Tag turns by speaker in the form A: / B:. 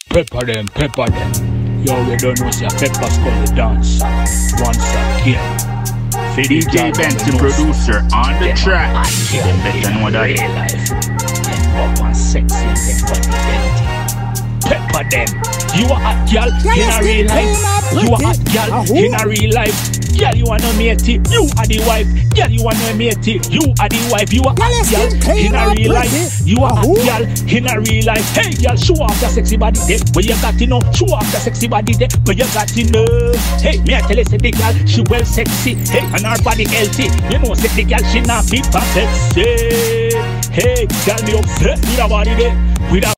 A: Pepper them, pepper them. Yo, we don't know say Pepper's called the dance. Once again.
B: DJ Benz, the producer, on the track. Them better know that.
A: Real life. Them up and sexy and them body empty. Pepper them. You a hot girl in a real life. You a hot girl in a real life. Girl, you are no matey, you are the wife. Girl, you are no matey, you are the wife. You are hot girl in a real life. You are hot girl in a real life. Hey girl, show off the sexy body there. Where you got to know? Show off the sexy body there. Where you got to know? Hey, me I tell you, say the girl, she well sexy. Hey, and her body healthy. You know, say the girl, she not fit for sexy. Hey, girl, me upset with her body there. With her